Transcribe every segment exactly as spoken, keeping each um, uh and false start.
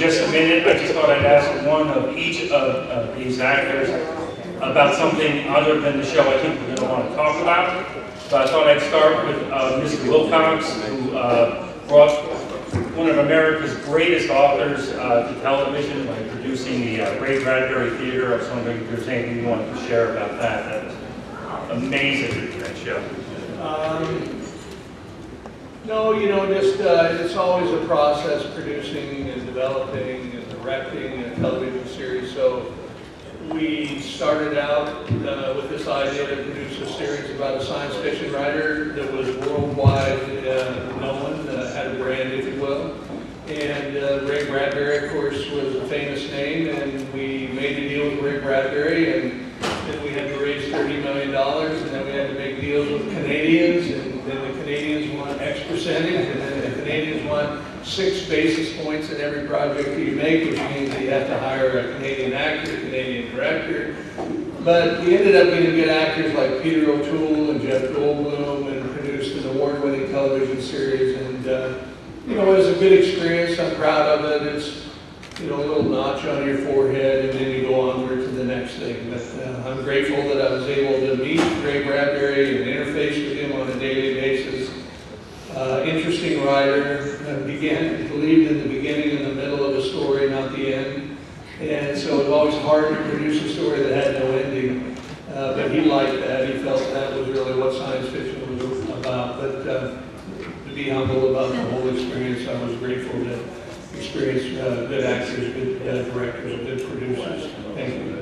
just a minute, I just thought I'd ask one of each of, of these actors about something other than the show I think we're going to want to talk about. So I thought I'd start with uh, Mister Wilcox, who uh, brought one of America's greatest authors uh, to television by producing the uh, Ray Bradbury Theater. I was wondering if there's anything you wanted to share about that. That was amazing, that show. Um, no, you know, just uh, it's always a process producing and developing and directing a television series. So we started out uh, with this idea to produce a series about a science fiction writer that was worldwide uh, known, uh, had a brand, if you will. And uh, Ray Bradbury, of course, was a famous name, and we made a deal with Ray Bradbury, and then we had to raise thirty million dollars, and then we had to make deals with Canadians, and then the Canadians want X percentage, and then the Canadians want six basis points in every project you make, which means that you have to hire a Canadian actor, a Canadian director. But we ended up getting good actors like Peter O'Toole and Jeff Goldblum, and produced an award-winning television series. And uh, you know, it was a good experience. I'm proud of it. It's, you know, a little notch on your forehead, and then you go onward to the next thing. But uh, I'm grateful that I was able to meet Ray Bradbury and interface with him on a daily basis. Uh, interesting writer, uh, began, believed in the beginning and the middle of a story, not the end. And so it was always hard to produce a story that had no ending. Uh, but he liked that. He felt that was really what science fiction was about. But uh, to be humble about the whole experience, I was grateful to experience uh, good actors, good uh, directors, good producers. Thank you.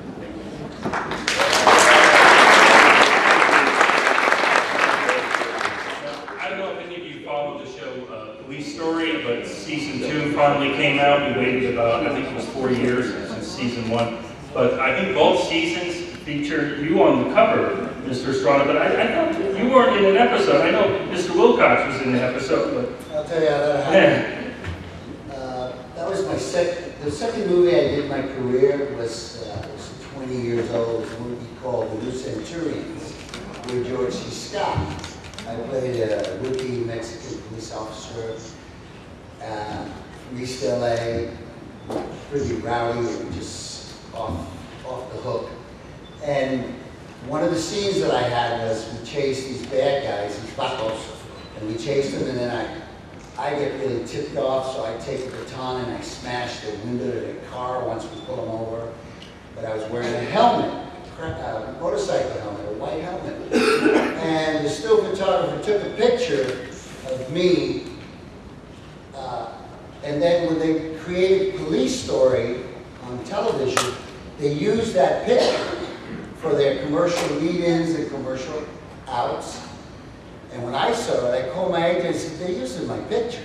Story, but season two finally came out. We waited about, I think it was four years since season one. But I think both seasons feature you on the cover, Mister Estrada. But I, I thought you weren't in an episode. I know Mister Wilcox was in the episode, but I'll tell you how that happened. Yeah. Uh, that was my second. The second movie I did in my career was, uh, I was twenty years old. It was a movie called The New Centurions with George C. Scott. I played a rookie Mexican police officer, uh, from East L A, pretty rowdy and just off, off the hook. And one of the scenes that I had was we chased these bad guys, these vacos, and we chased them, and then I, I get really tipped off, so I take the baton and I smash the window of their car once we pull them over. But I was wearing a helmet. A motorcycle helmet, a white helmet. And the still photographer took a picture of me, uh, and then when they created Police Story on television, they used that picture for their commercial lead-ins and commercial outs. And when I saw it, I called my agent and said, they're using my picture.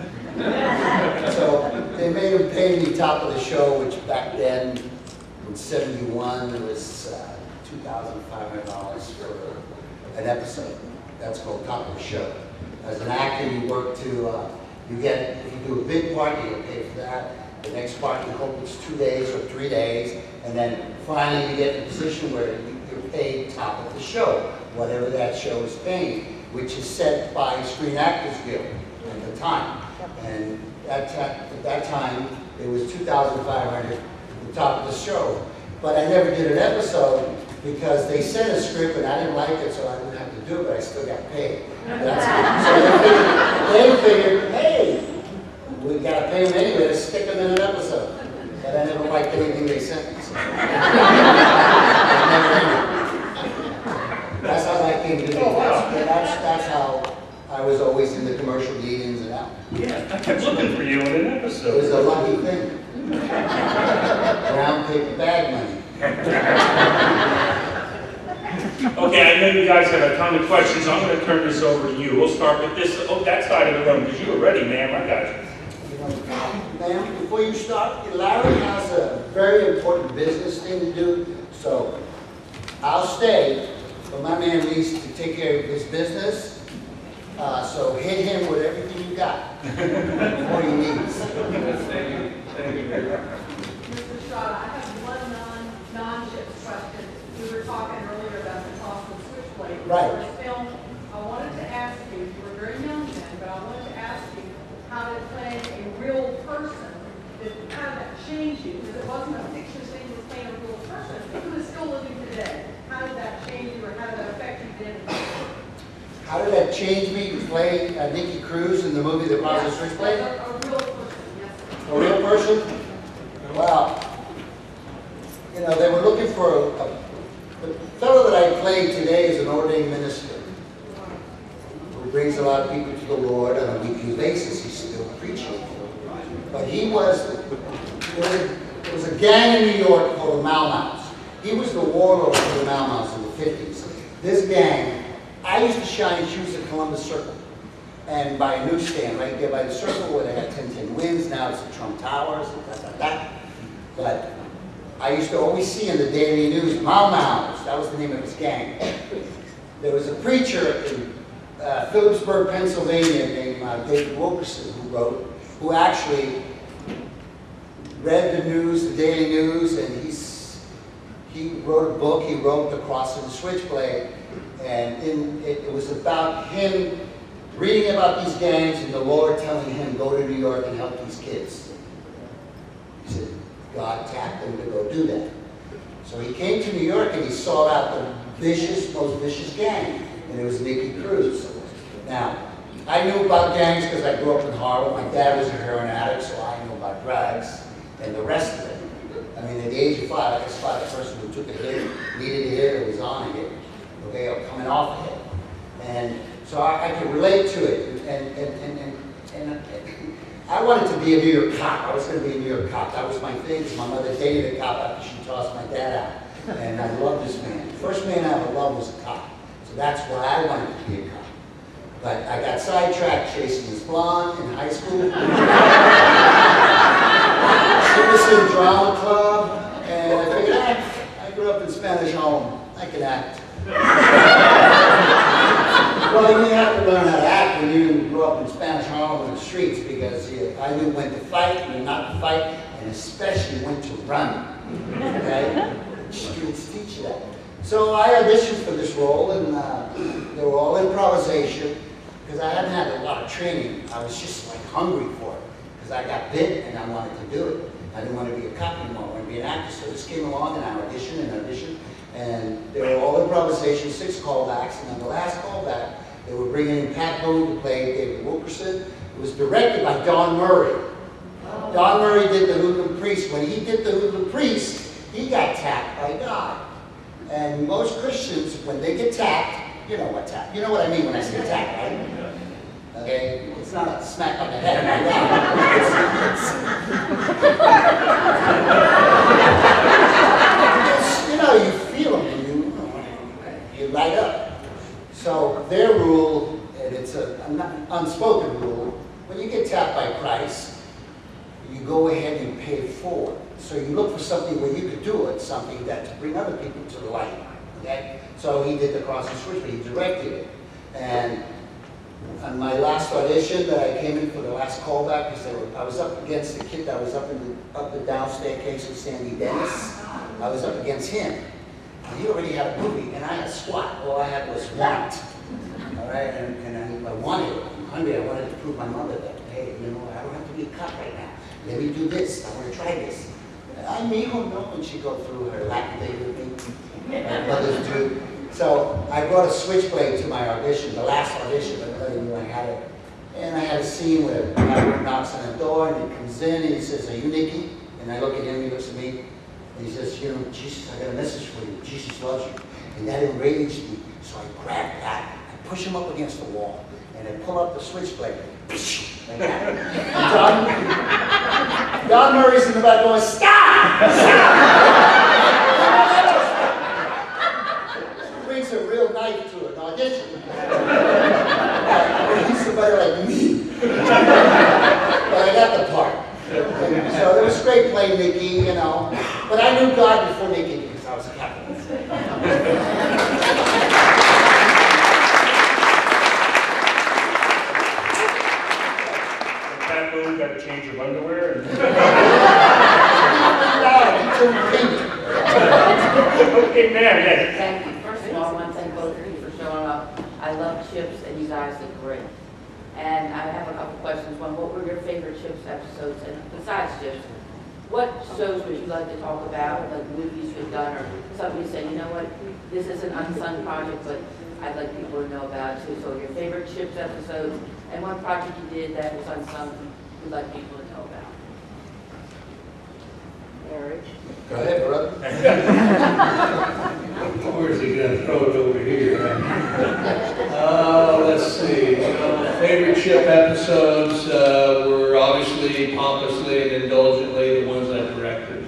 So they made him pay me top of the show, which back then, in seventy-one, it was uh, two thousand five hundred dollars for an episode. That's called top of the show. As an actor, you work to, uh, you get, if you do a big part, you get paid for that. The next part, you hope it's two days or three days. And then finally, you get in a position where you're paid top of the show, whatever that show is paying, which is set by Screen Actors Guild at the time. And that at that time, it was two thousand five hundred dollars. Top of the show, but I never did an episode because they sent a script and I didn't like it, so I didn't have to do it, but I still got paid. That's so they figured, they figured, hey, we got to pay them anyway, let's stick them in an episode. But I never liked anything they sent me. So. That's how that came to be. Oh, wow. That's, that's, that's how I was always in the commercial lead-ins and out. yeah, I kept looking for you in an episode. It was a lucky thing. Brown paper bag money. Okay, I know you guys have a ton of questions. I'm going to turn this over to you. We'll start with this, oh, that side of the room, because you were ready, ma'am. I got you. Ma'am, before you start, Larry has a very important business thing to do, so I'll stay, but my man needs to take care of his business, uh, so hit him with everything you got, what he needs. Thank you. Thank you. Mister Estrada, I have one non, non-chips question. We were talking earlier about the cost of Switchblade. Right. For the film, I wanted to ask you, you were very young then, but I wanted to ask you how to play a real person that change you? Because it wasn't a fictitious thing you were playing a real person. If you were still living today, how did that change you or how did that affect you then? How did that change me to play uh, Nicky Cruz in the movie The Bronze Switchblade? A, a real person, yes. A real person? Wow. You know, they were looking for a, a the fellow that I played today is an ordained minister who brings a lot of people to the Lord on a weekly basis. He's still preaching. But he was, there was, a, there was a gang in New York called the Mau Maus. He was the warlord for the Mau Maus in the fifties. This gang, I used to shine shoes at Columbus Circle. And by a newsstand right there by the circle where they had ten ten Winds, now it's the Trump Towers, and that, that, that. But I used to always see in the daily news, Mau Maus, that was the name of his gang. There was a preacher in uh, Phillipsburg, Pennsylvania named uh, David Wilkerson who wrote, who actually read the news, the daily news, and he's, he wrote a book, he wrote The Cross and the Switchblade, and in, it, it was about him reading about these gangs and the Lord telling him, go to New York and help these kids. He said, God tapped him to go do that. So he came to New York and he sought out the vicious, most vicious gang, and it was Nicky Cruz. Now, I knew about gangs because I grew up in Harlem. My dad was a heroin addict, so I knew about drugs and the rest of it. I mean, at the age of five, I could spot a person who took a hit, needed a hit, or was on a hit, okay, or coming off a hit. And so I, I could relate to it, and, and, and, and, and, and I wanted to be a New York cop. I was going to be a New York cop. That was my thing. My mother dated a cop after she tossed my dad out. And I loved this man. The first man I ever loved was a cop. So that's why I wanted to be a cop. But I got sidetracked chasing this blonde in high school. She was in drama club. And I figured, ah, I grew up in Spanish Harlem. I can act. Well, you have to learn how to act when you grew up in Spanish Harlem in the streets, because you, I knew when to fight and not to fight, and especially when to run. Okay? Streets teach you that. So I auditioned for this role, and uh, they were all improvisation, because I hadn't had a lot of training. I was just like hungry for it, because I got bit and I wanted to do it. I didn't want to be a cop anymore. I wanted to be an actor. So this came along, and I auditioned and auditioned. And they were all improvisation, six callbacks, and on the last callback, they were bringing in Pat Boone to play David Wilkerson. It was directed by Don Murray. Oh. Don Murray did The Hoodlum Priest. When he did The Hoodlum Priest, he got tapped by God. And most Christians, when they get tapped, you know what tap, you know what I mean when I say tap, right? Okay, it's not a smack on the head like that. You know, you feel them and you, you light up. So their rule, and it's an unspoken rule, when you get tapped by Christ, you go ahead and pay it forward. So you look for something where you could do it, something that to bring other people to the light. Okay? So he did The Cross and Switchblade, he directed it. And on my last audition that I came in for the last callback, because I was up against the kid that was up in the up and down staircase with Sandy Dennis. I was up against him. And he already had a movie, and I had SWAT. All I had was want. All right, and, and I, I wanted it. I'm hungry. I wanted to prove my mother that, hey, you know, I don't have to be a cop right now. Let me do this. I want to try this. And I may not know when she go through her Latin day with me. My brothers do. So I brought a switchblade to my audition, the last audition. I tell you, I had it. And I had a scene where Howard knocks on the door, and he comes in, and he says, "Are you Nicky?" And I look at him, he looks at me, and he says, "You know, Jesus, I got a message for you. Jesus loves you." And that enraged me. So I grabbed that, I push him up against the wall, and I pull up the switchblade. Like that. And Don, Don Murray's in the back going, "Stop! Stop!" He brings a real knife to an audition. He's somebody like me. But I got the part. So it was great playing Nicky, you know. But I knew God before Nicky because I was a Catholic. That move, got to change your underwear. And... okay, man, yes. Thank you. First of all, I want to thank both of you for showing up. I love Chips, and you guys look great. And I have a couple questions. One, what were your favorite Chips episodes? And besides Chips, what shows would you like to talk about, like movies you've done, or something you say, you know what, this is an unsung project, but I'd like people to know about it too. So your favorite Chips episode, and one project you did that was unsung, you'd like people to know about. Eric? Go ahead, brother. Where's he gonna throw it over here? Uh, let's see, you know, favorite Chip episodes uh, were obviously pompously and indulgently the ones I directed.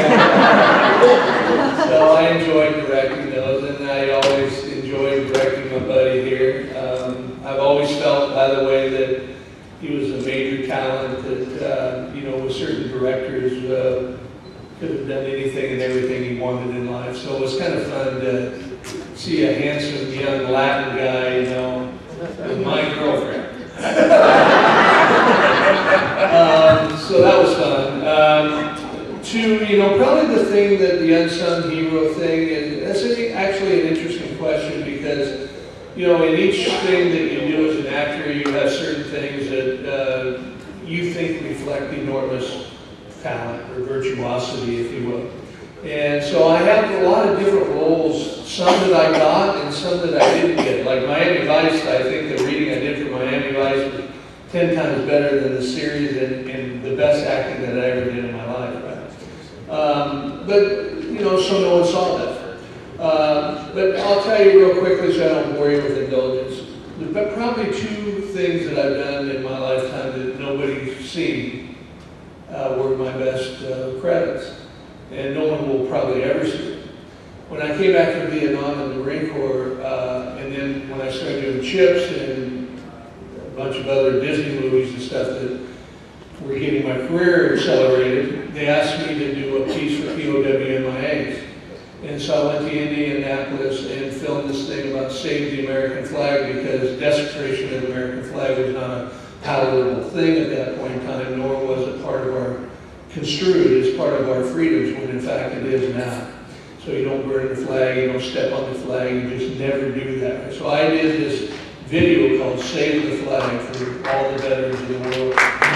So I enjoyed directing those, and I always enjoyed directing my buddy here. Um, I've always felt, by the way, that he was a major talent, that, uh, you know, with certain directors, uh, could have done anything and everything he wanted in life. So it was kind of fun to see a handsome young Latin guy, you know, with my girlfriend. um, so that was fun. Um, two, you know, probably the thing that the unsung hero thing, and that's actually an interesting question because, you know, in each thing that you do as an actor, you have certain things that uh, you think reflect enormous talent or virtuosity, if you will. And so I have a lot of different roles, some that I got and some that I didn't get. Like Miami Vice, I think the reading I did for Miami Vice was ten times better than the series and, and the best acting that I ever did in my life. Right? Um, but, you know, so no one saw that. Uh, but I'll tell you real quickly so I don't bore you with indulgence. But probably two things that I've done in my lifetime that nobody's seen Uh, were my best uh, credits, and no one will probably ever see it. When I came back from Vietnam in the Marine Corps, uh, and then when I started doing Chips and a bunch of other Disney movies and stuff that were getting my career accelerated, they asked me to do a piece for P O W M I As. And so I went to Indianapolis and filmed this thing about Save the American Flag, because desecration of the American flag was not a palatable thing at that point in time, nor was it part of our, construed as part of our freedoms, when in fact it is now. So you don't burn the flag, you don't step on the flag, you just never do that. So I did this video called Save the Flag for all the veterans of the world.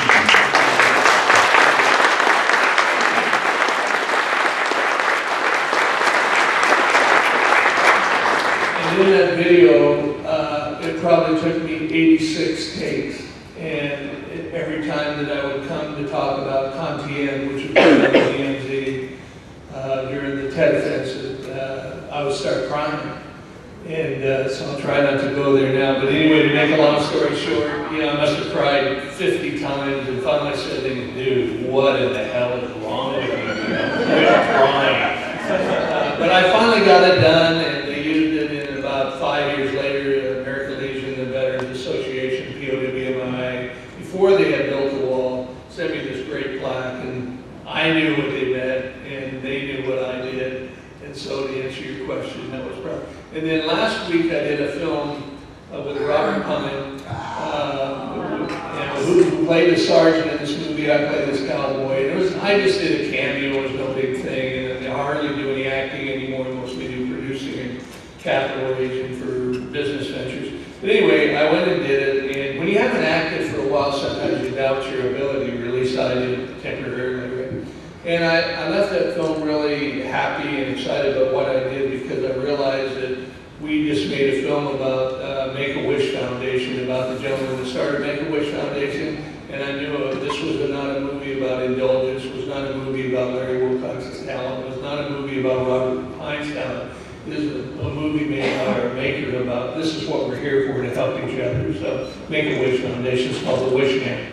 And in that video, uh, it probably took me eighty-six takes. And every time that I would come to talk about Contien, which was the D M Z, uh, during the Tet Offensive, uh, I would start crying. And uh, so I'll try not to go there now. But anyway, to make a long story short, you know, I must have cried fifty times, and finally I said, dude, what in the hell is wrong with you? You know, quit crying. Uh, but I finally got it done, and they used it in about five years later, American Legion, the Veterans Association, P O W M I A, before they had built the wall, sent me this great plaque, and I knew what they meant, and they knew what I did. And so to answer your question, that was probably. And then last week I did a film uh, with Robert Pine, uh, who, who played the sergeant in this movie. I played this cowboy. And it was, I just did a cameo, it was no big thing, and I hardly do any acting anymore, mostly do producing and capital raising for business ventures. But anyway, I went and did it, and when you haven't acted for a while, sometimes you doubt your ability, or at least I did temporarily. Right? And I, I left that film really happy and excited about what I did, because I realized that we just made a film about uh, Make-A-Wish Foundation, about the gentleman that started Make-A-Wish Foundation, and I knew uh, this was not a movie about indulgence, it was not a movie about Larry Wilcox's talent, it was not a movie about Robert Pine's talent. This is a, a movie made by our maker about, this is what we're here for, to help each other. So Make-A-Wish Foundation is called The Wish Man.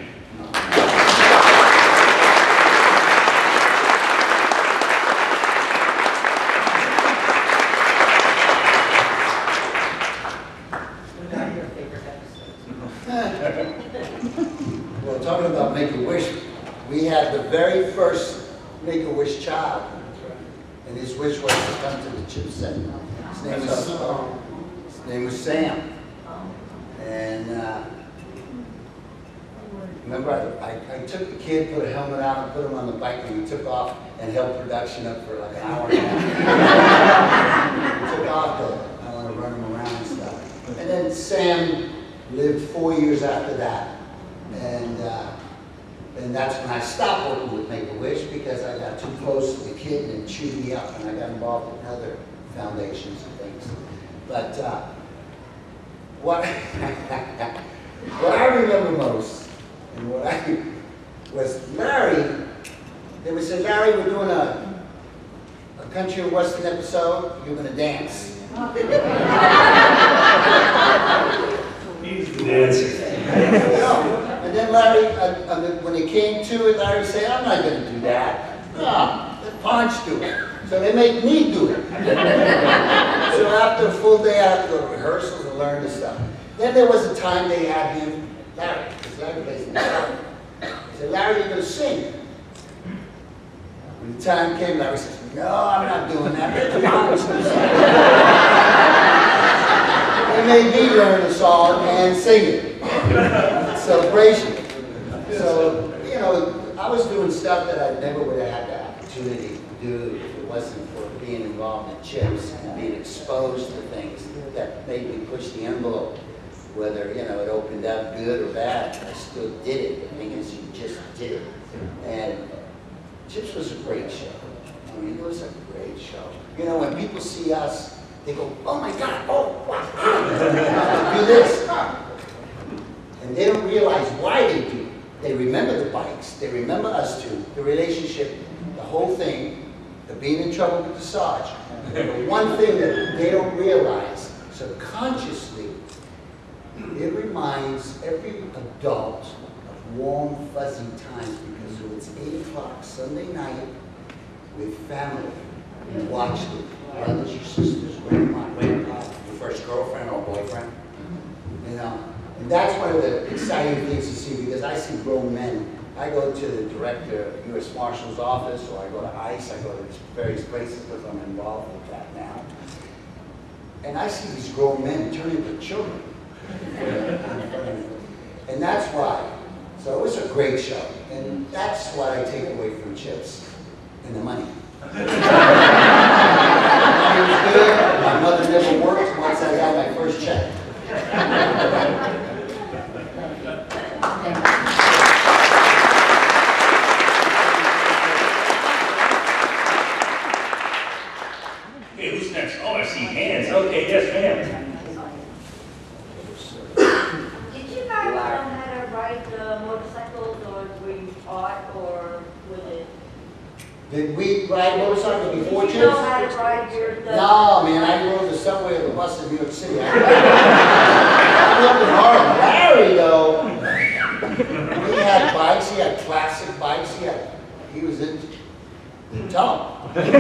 Well, talking about Make-A-Wish, we had the very first Make-A-Wish child. And his wish was to come to the chip set. His name was, his name was Sam. And uh, remember, I, I, I took the kid, put a helmet on, and put him on the bike, and we took off and held production up for like an hour and a half. We took off to, I want to run him around and stuff. And then Sam lived four years after that. And uh, And that's when I stopped working with Make-A-Wish because I got too close to the kid and it chewed me up, and I got involved in other foundations and things. But uh, what, what I remember most, and what I, was Larry, they would say, Larry, we're doing a, a country and western episode, you're gonna dance. He's the dancer. And then Larry, uh, uh, when it came to it, Larry said, I'm not going to do that. No, let Ponch do it. So they make me do it. So after a full day, I have to go to rehearsals and learn the stuff. Then there was a time they had him, Larry, because Larry plays the guitar. They said, Larry, you're going to sing. When the time came, Larry says, no, I'm not doing that. Let Ponch do it. They made me learn the song and sing it. Celebration. So, you know, I was doing stuff that I never would have had the opportunity to do if it wasn't for being involved in CHIPS and being exposed to things that made me push the envelope. Whether, you know, it opened up good or bad, I still did it. The thing is, you just did it. And CHIPS was a great show. I mean, it was a great show. You know, when people see us, they go, oh my God, oh, wow, do this. And they don't realize why they do. They remember the bikes, they remember us two, the relationship, the whole thing, the being in trouble with the Sarge. The one thing that they don't realize, subconsciously, it reminds every adult of warm, fuzzy times because when it's eight o'clock Sunday night with family, you watch the brothers, your sisters, grandma, grandpa, your first girlfriend or boyfriend, you know. And that's one of the exciting things to see because I see grown men. I go to the director of U S Marshal's office or I go to ICE, I go to various places because I'm involved with that now. And I see these grown men turn into children. And that's why. So it was a great show. And that's what I take away from CHIPS and the money. The money was good. My mother never worked once I got my first check. Okay, who's next? Oh, I see hands. Okay, yes, ma'am. Did you guys learn how to ride the motorcycles, or were you taught, or was it? Did we ride motorcycles before Did you know CHIPS? how to ride your? The, No, man, I rode the subway or the bus in New York City. I grew up in Harlem. Larry, though, he had bikes, he had classic bikes, he had, he was in, tell him.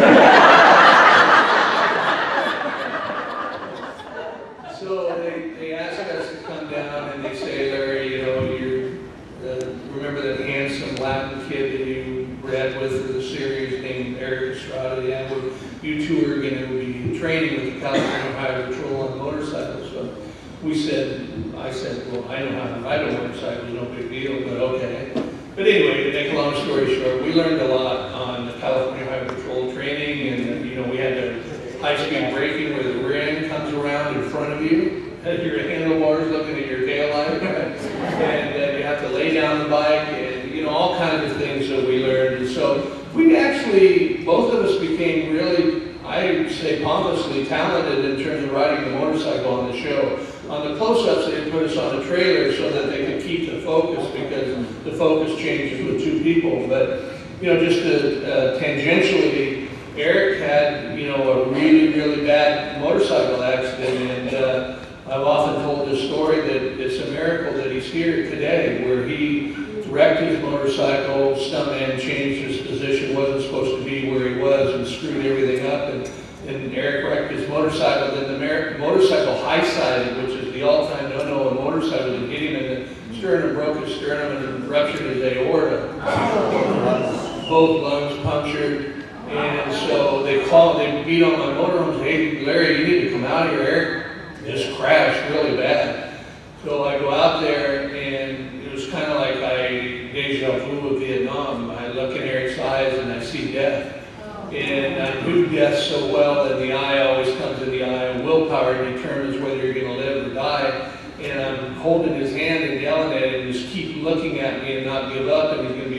So they, they ask us to come down and they say, Larry, you know, you're, uh, remember that handsome Latin kid that you read with for the series named Eric Estrada? Yeah, well, you two are going to be training with the California Highway Patrol on motorcycles. So we said, I said, well, I know how to ride a motorcycle, no big deal, but okay. But anyway, to make a long story short, we learned a lot on the California Highway Patrol training, and you know, we had the high-speed braking where the rear end comes around in front of you. Your handlebars looking at your taillight, right? And uh, you have to lay down the bike, and you know, all kinds of things that we learned. And so we actually, both of us became really, I say pompously talented in terms of riding the motorcycle on the show. On the close-ups, they put us on a trailer so that they could keep the focus because the focus changes with two people. But you know, just to, uh, tangentially, Eric had you know a really, really bad motorcycle accident, and uh, I've often told this story that it's a miracle that he's here today, where he wrecked his motorcycle, stuntman changed his position, wasn't supposed to be where he was, and screwed everything up. And, and Eric wrecked his motorcycle. Then the motorcycle high-sided, which is the all-time no-no in motorcycles, and hit him in the sternum, broke his sternum, and ruptured his aorta. Both lungs punctured. And so they called, they beat on my motorhome, hey, Larry, you need to come out here. Eric just crashed really bad. So I go out there, and it was kind of like I deja vu of Vietnam. I look in Eric's eyes, and I see death. And I knew death so well that the eye always comes in the eye, and willpower determines whether you're going to live or die. And I'm holding his hand and yelling at him, just keep looking at me and not give up, and he's going to be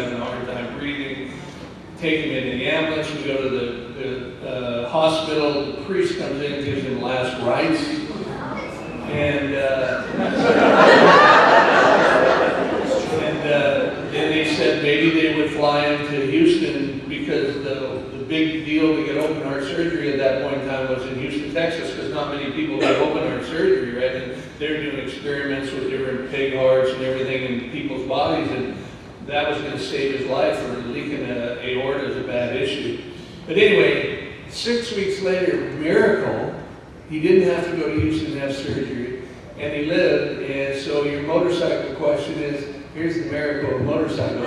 having a hard time breathing. Take him in the ambulance, we go to the, the uh, hospital, the priest comes in, gives him last rites, and, uh, and uh, then they said maybe they would fly him to Houston because the, the big deal to get open heart surgery at that point in time was in Houston, Texas, because not many people got open heart surgery, right? And they're doing experiments with different pig hearts and everything in people's bodies, and that was going to save his life, or leaking an aorta is a bad issue. But anyway, six weeks later, miracle, he didn't have to go to Houston and have surgery, and he lived. And so your motorcycle question is, here's the miracle of motorcycle.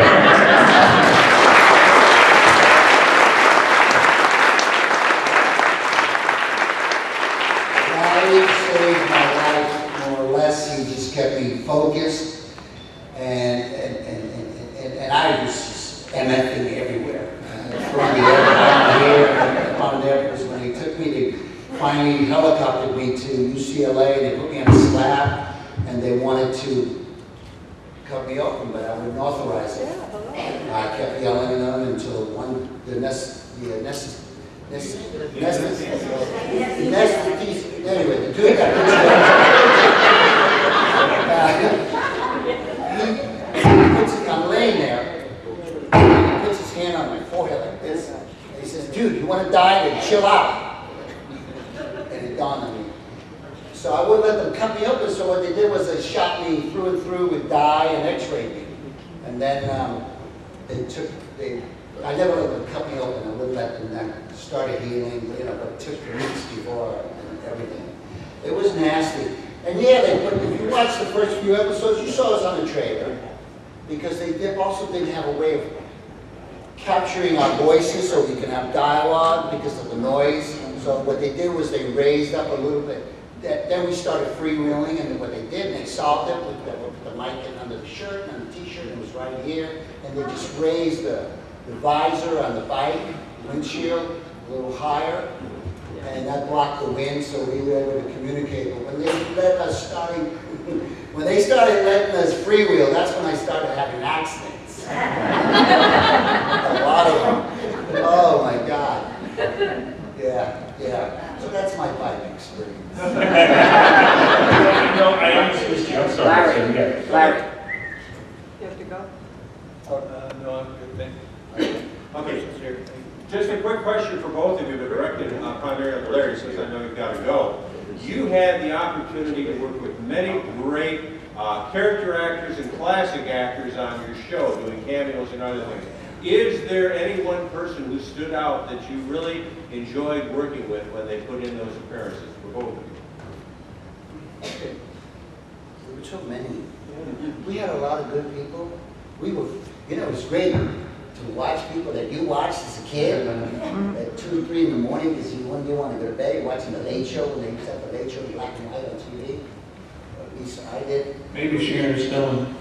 Larry saved my life, more or less. He just kept me focused, and and, and, and, and, and I was just MFing everywhere. Uh, from the airport here, on there, because when he took me to, finally helicoptered me to U C L A, they put me on a slab, and they wanted to cut me open, but I wouldn't authorize it. I kept yelling at them until one, the nest, the nest, nest, nest, the nest, anyway, the two got he puts it, I'm laying there, and he puts his hand on my forehead like this, and he says, dude, you want to die? Then chill out. And it dawned on me. So I wouldn't let them cut me open, so what they did was they shot me through and through with dye and x-rayed me. And then um, they took, they, I never let them cut me open. I wouldn't let them, that started healing, you know, but it took weeks before and everything. It was nasty. And yeah, they put, if you watch the first few episodes, you saw us on the trailer, because they did, also didn't have a way of capturing our voices so we can have dialogue because of the noise. So what they did was they raised up a little bit. That, then we started freewheeling, and then what they did, they solved it with the, with the mic under the shirt and the t-shirt, it was right here, and they just raised the, the visor on the bike, windshield, a little higher, and that blocked the wind, so we were able to communicate. But when they let us starting, when they started letting us freewheel, that's when I started having accidents. A lot of them. Oh my God. Yeah, yeah. So that's my bike experience. No, I understand. I'm sorry. Larry, So, yeah. Larry. You have to go? Uh, no, I'm good, thank you. Okay, just a quick question for both of you, but directed uh, primarily to Larry, since I know you've got to go. You had the opportunity to work with many great uh, character actors and classic actors on your show, doing cameos and other things. Is there any one person who stood out that you really enjoyed working with when they put in those appearances for both of you? There were so many. We had a lot of good people. We were, you know, it was great to watch people that you watched as a kid at two or three in the morning because you wouldn't want to go to bed. You're watching the Late Show when they used to have the Late Show in black and white on T V. At least I did. Maybe Sharon Stone.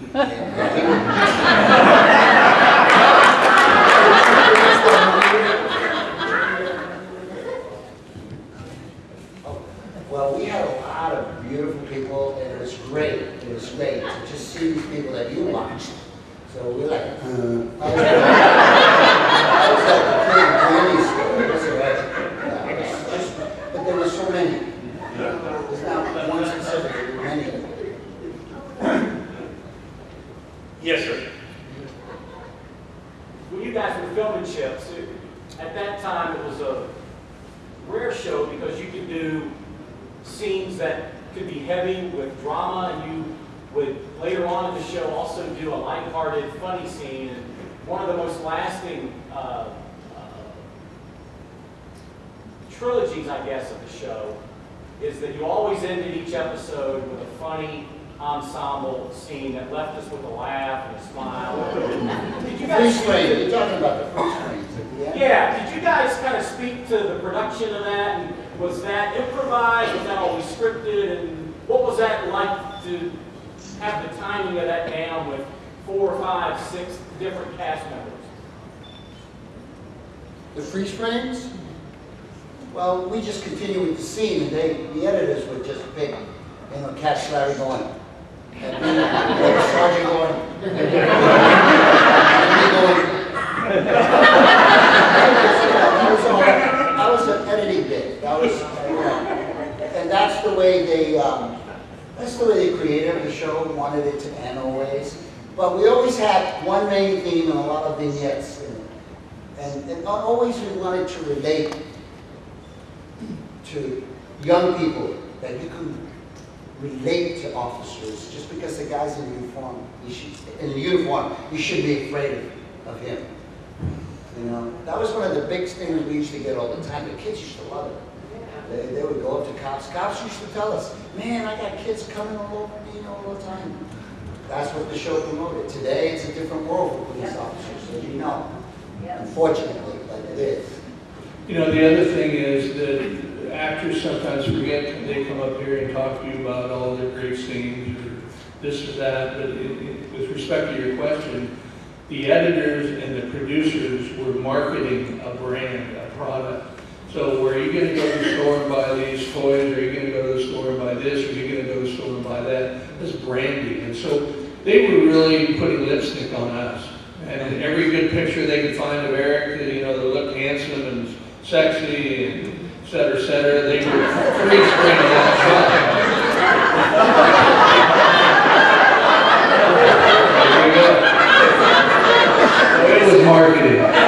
Well, we had a lot of beautiful people, and it was great. It was great to just see these people that you watched. So we're like, uh, I was like the kid in Granny Store. That's right. Yeah, it was just, but there were so many. There's not one specific, there were many. Yes, sir. When you guys were filming Chips, it, at that time it was a rare show because you could do scenes that could be heavy with drama, and you would later on in the show also do a lighthearted, funny scene. And one of the most lasting uh, uh, trilogies, I guess, of the show is that you always ended each episode with a funny ensemble scene that left us with a laugh and a smile. Did you guys? Freeze frame. You're talking about the freeze frames at the end? Yeah. Did you guys kind of speak to the production of that? And was that improvised? Was that always scripted? And what was that like to have the timing of that down with four, five, six different cast members? The freeze frames? Well, we just continue with the scene, and they, the editors would just pick, you know, catch Larry going. And then the sergeant going. But we always had one main theme and a lot of vignettes. And, and, and always we wanted to relate to young people, that you can relate to officers. Just because the guy's in uniform, you should, in a uniform, you shouldn't be afraid of, of him. You know, that was one of the big things we used to get all the time. The kids used to love it. They, they would go up to cops. Cops used to tell us, man, I got kids coming all over me all the time. That's what the show promoted. Today, it's a different world for police officers, as you know. Unfortunately, but it is. You know, the other thing is that actors sometimes forget, they come up here and talk to you about all their great scenes or this or that, but it, it, with respect to your question, the editors and the producers were marketing a brand, a product. So were you going to go to the store and buy these toys, or are you going to go to the store and buy this, or are you going to go to the store and buy that? That's branding. And so they were really putting lipstick on us. And every good picture they could find of Eric, you know, that looked handsome and sexy and et cetera, et cetera, they were freeze spraying that shot. There you go. So it was marketing.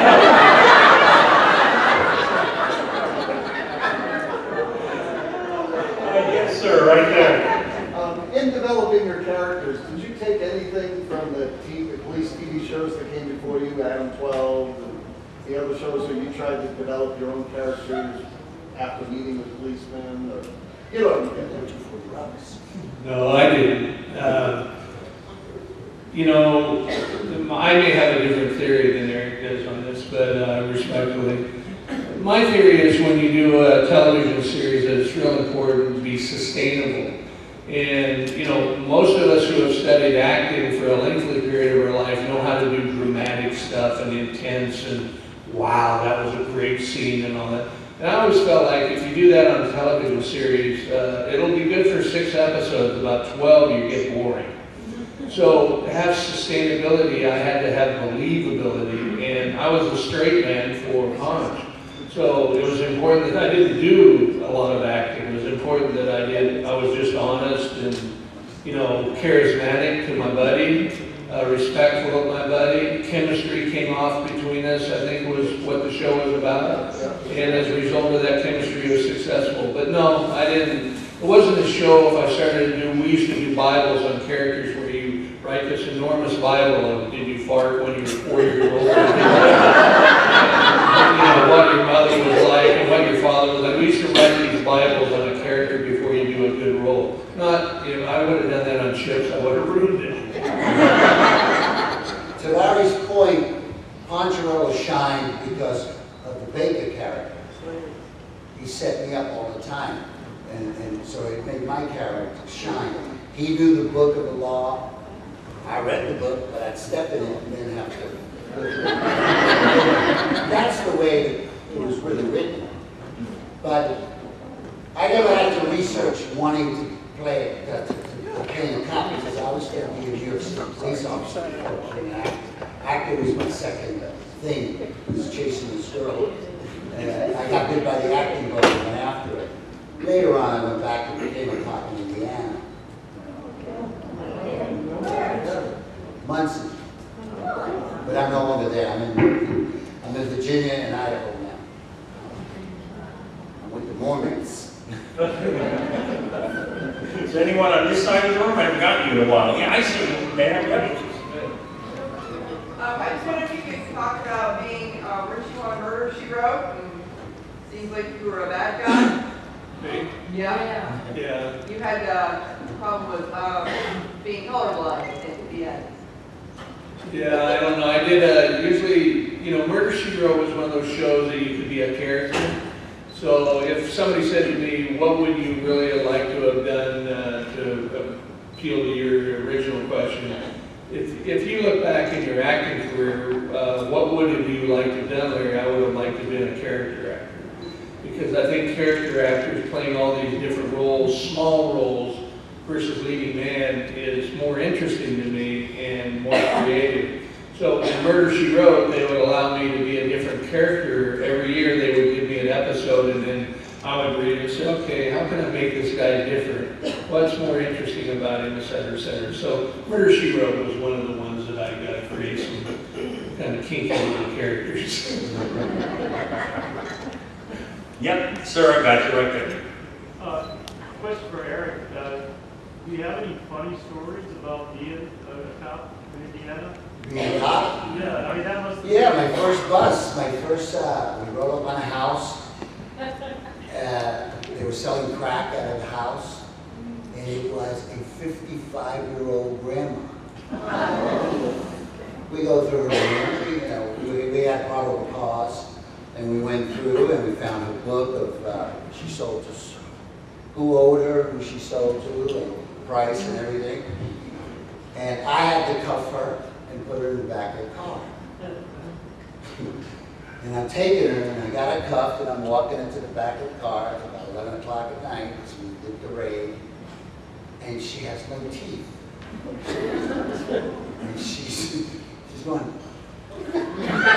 Yes, sir, right there. Um, in developing your characters, did you take anything from the T V, police T V shows that came before you, Adam twelve, and the other shows, or you tried to develop your own characters after meeting with policemen, or, you know what I mean? No, I didn't. Uh, you know, I may have a different theory than Eric does on this, but uh, respectfully, my theory is when you do a television series that it's real important to be sustainable. And, you know, most of us who have studied acting for a lengthy period of our life know how to do dramatic stuff and intense and, wow, that was a great scene and all that. And I always felt like if you do that on a television series, uh, it'll be good for six episodes. About twelve, you get boring. So to have sustainability, I had to have believability. And I was a straight man for Punch. So it was important that I didn't do a lot of acting. It was important that I did, I was just honest and, you know, charismatic to my buddy, uh, respectful of my buddy. Chemistry came off between us, I think was what the show was about. And as a result of that chemistry, it was successful. But no, I didn't, it wasn't a show if I started to do, we used to do Bibles on characters where you write this enormous Bible of did you fart when you were four years old? You know, what your mother was like and what your father was like. We used to write these Bibles on a character before you do a good role. Not, you know, I would have done that on Chips, I would have ruined it. To Larry's point, Poncherello shined because of the Baker character. He set me up all the time, and, and so it made my character shine. He knew the book of the law. I read the book, but I'd step in it and then have to. That's the way it was really written. But I never had to research wanting to play uh, to, to play a cop because I was going to be a New York City police officer. Acting was my second thing. Was chasing this girl. And I got bit by the acting bug and went after it. Later on, I went back and became a cop in Indiana. Muncie. But I'm no longer there. I'm in, I'm in Virginia and Idaho now. I'm with the Mormons. Is there anyone on this side of the room? I haven't gotten you in a while. Yeah, I see you, ma'am. Um, I just wondered if you could talk about being, uh, weren't you on Murder, She Wrote? And seems like you were a bad guy. Me? Yeah. Yeah. You had uh, a problem with uh, being colorblind at the end. Yeah, I don't know. I did uh, usually, you know, Murder, She Wrote was one of those shows that you could be a character. So if somebody said to me, what would you really like to have done uh, to appeal to your original question? If, if you look back in your acting career, uh, what would have you liked to have done, Larry? I would have liked to have been a character actor. Because I think character actors playing all these different roles, small roles, versus leading man is more interesting to me and more creative. So in Murder, She Wrote, they would allow me to be a different character. Every year they would give me an episode and then I would read and say, okay, how can I make this guy different? What's more interesting about him, et cetera, et cetera. So Murder, She Wrote was one of the ones kinky little characters. Yep, sir, I got you right there. Uh, question for Eric. Uh, do you have any funny stories about being a cop in Indiana? Being a cop? Yeah, I mean, that must have Yeah, my first bus, my first, uh, we rolled up on a house. Uh, they were selling crack out of the house, and it was a fifty-five-year-old grandma. We go through her, you know, we, we had probable cause, and we went through and we found her book of, uh, she sold to, s- who owed her, who she sold to, and price and everything. And I had to cuff her and put her in the back of the car. And I'm taking her, and I got her cuffed, and I'm walking into the back of the car. It's about eleven o'clock at night, because we did the raid, and she has no teeth. And she's, she's going, going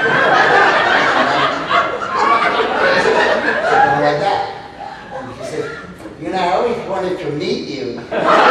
like that. And she said, you know, I always wanted to meet you.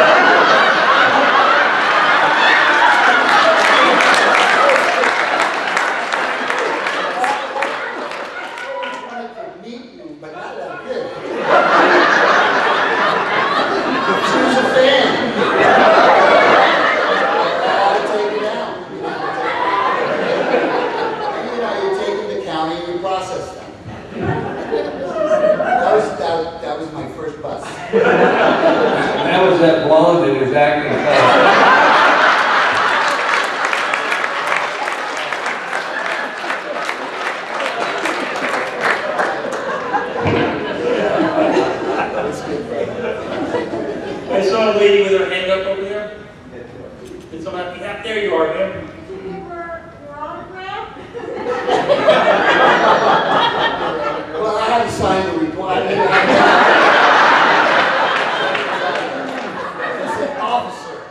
That was that blonde in his acting class. I saw a lady with her hand up over there. Did someone have, yeah, there you are, ma'am. Well, I hadn't signed the report. I said, officer.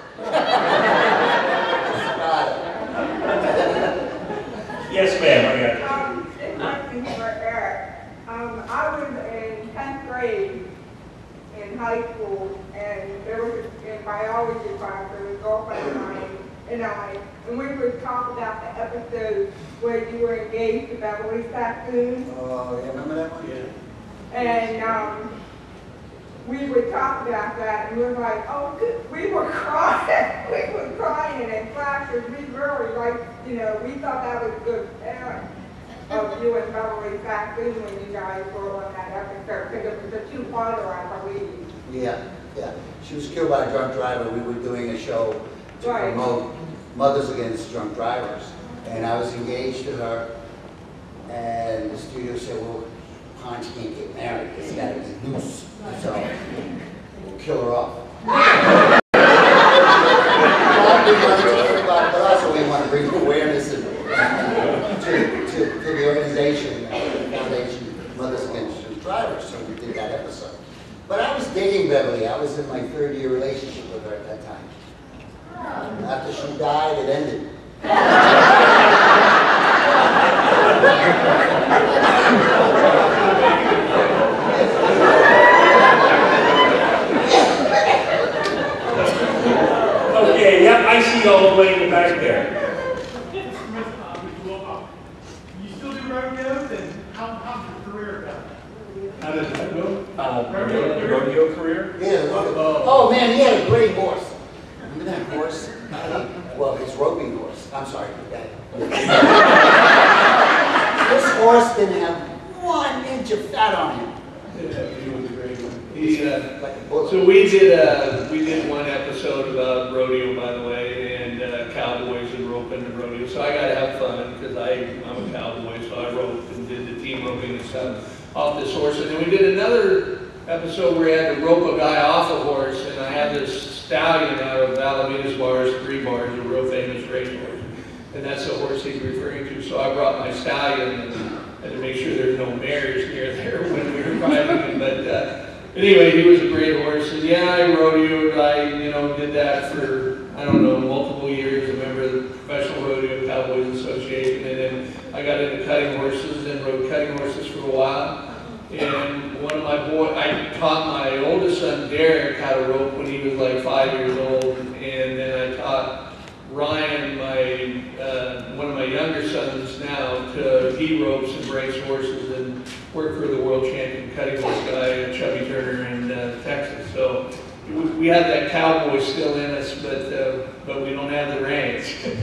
Yes, ma'am, I got you. Um, this question is for Eric. Um, I was in tenth grade in high school, and there was a biology class, there was a girlfriend of mine and I, and we would talk about the episode where you were engaged to Beverly Sassoon. Oh, yeah, remember that one? Yeah. And um, we would talk about that, and we were like, oh, good. We were crying. We were crying in class because we really, like, you know, we thought that was good parents of you and Beverly Sassoon when you guys were on that episode, because it was a two-parter, I believe. Yeah, yeah. She was killed by a drunk driver. We were doing a show to Right. promote Mothers Against Drunk Drivers. And I was engaged to her, and the studio said, well, Ponch can't get married. It's got to be loose. So we'll kill her off. But also we want to bring awareness and, to, to, to the organization, the foundation, Mothers Against Drunk Drivers. So we did that episode. But I was dating Beverly. I was in my third year relationship with her at that time. After she died, it ended. Okay, yep, I see you all the way in the back there. You still do rodeos, and how, how's your career going? How does that go? Uh, rodeo, rodeo career? Yeah, the rodeo. Oh man, he had a great horse. Remember that horse? Well, his roping horse. I'm sorry. This horse didn't have one inch of fat on him. Yeah, he was a great one. He, uh, Like a bullet. So we did uh, we did one episode about rodeo, by the way, and uh, cowboys and roping and rodeo. So I got to have fun because I I'm a cowboy, so I roped and did the team roping and stuff off this horse. And then we did another episode where we had to rope a guy off a horse, and I had this stallion out of Alameda's Bars, Three Bars, a real famous race horse, and that's the horse he's referring to. So I brought my stallion and had to make sure there's no mares near there when we were riding. But uh, anyway, he was a great horse, and yeah, I rodeoed. I you know did that for I don't know multiple years. A member of the Professional Rodeo Cowboys Association, and then I got into cutting horses and rode cutting horses for a while. And one of my boys, I taught my oldest son Derek how to rope when he was like five years old, and then I taught Ryan, my uh, one of my younger sons, he ropes and breaks horses and worked for the world champion cutting horse guy, Chubby Turner in uh, Texas. So we, we have that cowboy still in us, but uh, but we don't have the reins.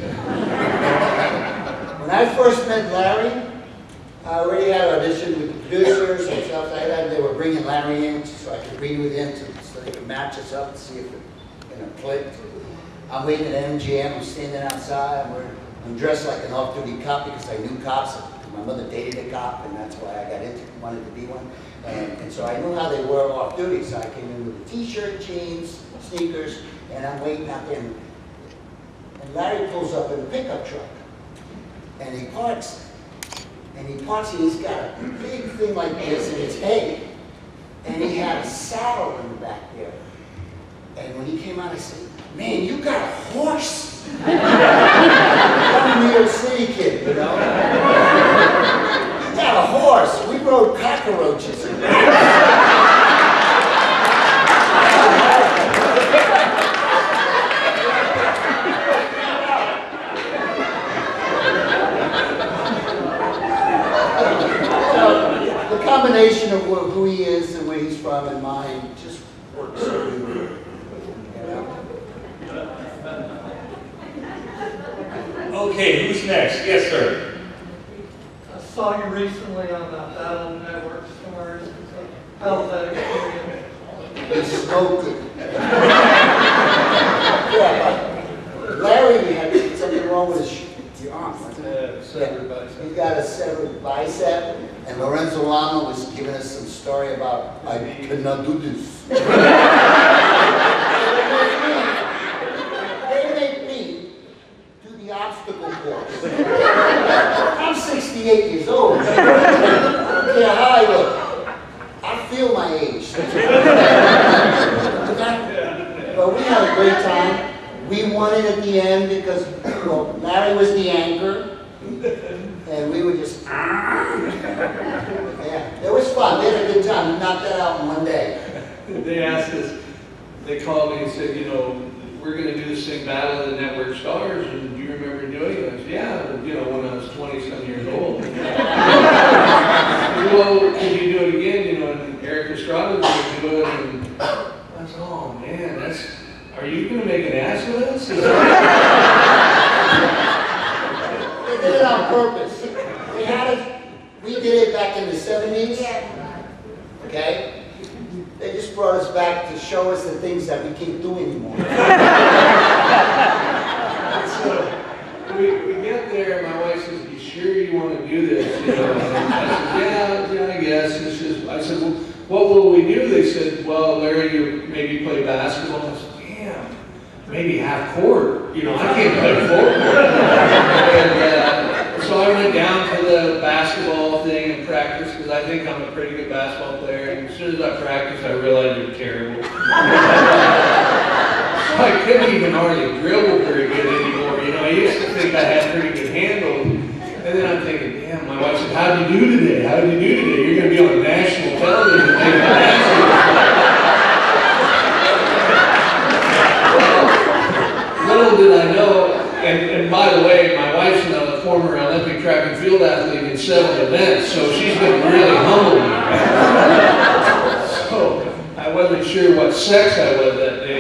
When I first met Larry, I already had auditioned with the producers and stuff like that. They were bringing Larry in so I could read with him to, so they could match us up and see if it you know, clicked. I'm waiting at M G M, I'm standing outside, I'm, wearing, I'm dressed like an off-duty cop because I knew cops. My mother dated a cop, and that's why I got into wanted to be one. And, and so I knew how they were off-duty, so I came in with a t-shirt, jeans, sneakers, and I'm waiting out there. And, and Larry pulls up in a pickup truck, and he parks, and he parks, and he's got a big thing like this, and it's hay, and he had a saddle in the back there. And when he came out, I said, "Man, you got a horse." I'm a New York City kid, you know. You got a horse. We rode cockroaches. So the combination of who he is and where he's from and mine just works so beautifully. Okay, who's next? Yes, sir. I saw you recently on the Battle Network stars. How was that experience? They smoked it. Yeah, but Larry had something wrong with his your arm. Uh, severed bicep. He got a severed bicep, and Lorenzo Lama was giving us some story about, I cannot do this. Obstacle course. I'm sixty-eight years old. I don't care how I look. I feel my age. But we had a great time. We won it at the end because well, Larry was the anchor, and we were just. Yeah, it was fun. We had a good time. We knocked that out in one day. They asked us. They called me and said, you know, we're going to do this thing, Battle of the Network Stars, and do you remember doing it? I said, yeah, you know, when I was twenty-some years old. Well, can you do it again? You know, and Eric Estrada was going to do it, and I said, oh man, that's, are you going to make an ass of us? They did it on purpose. We had it, we did it back in the seventies, okay? They just brought us back to show us the things that we can't do anymore. So we, we get there, and my wife says, "You sure you want to do this?" You know, and I said, "Yeah, yeah, I guess." And she says, I said, "Well, what will we do?" They said, "Well, Larry, you maybe play basketball." I said, "Damn, maybe half court. You know, I can't play forward." And uh, so I went down to the basketball thing and practiced because I think I'm a pretty good basketball player. And as soon as I practiced, I realized it was terrible. I couldn't even hardly dribble very good anymore. You know, I used to think I had pretty good handle. And then I'm thinking, damn, my wife said, "How did you do today? How did you do today? You're going to be on national television taking basketball." Little did I know, and, and by the way, my wife's a former Olympic track and field athlete in seven events, so she's been really humble me. So I wasn't sure what sex I was that day.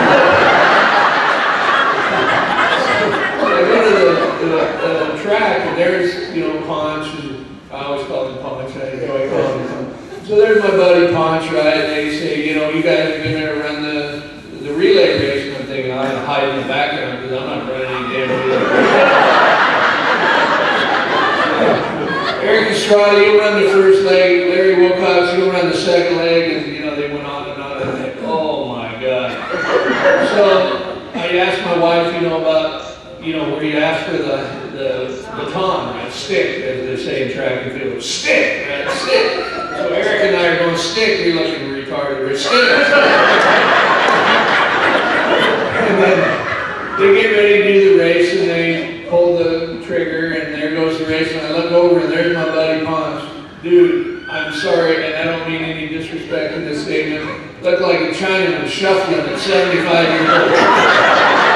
I go to the, the, the track, and there's, you know, Ponch, and I always call him Ponch, I enjoy calling him. So there's my buddy Ponch, right, and they say, you know, you guys are going to run the, the relay race, and I'm thinking, I'm going to hide in the background, because I'm not running any damn relay race. Eric Estrada, you'll run the first leg, Larry Wilcox, you'll run the second leg, and, you know, they went on and on, and I think, oh my God. So I asked my wife, you know, about, you know, where you ask for the, the baton, right? Stick, as they say in track and field. Stick, right? Stick. So Eric and I are going stick, you're looking retarded, we're stick. And then they get ready to do the race, and they pull the trigger, and there goes the race, and I look over, and there's my buddy Ponch. Dude, I'm sorry, and I don't mean any disrespect in this statement, looked like a Chinaman shuffling at seventy-five years old.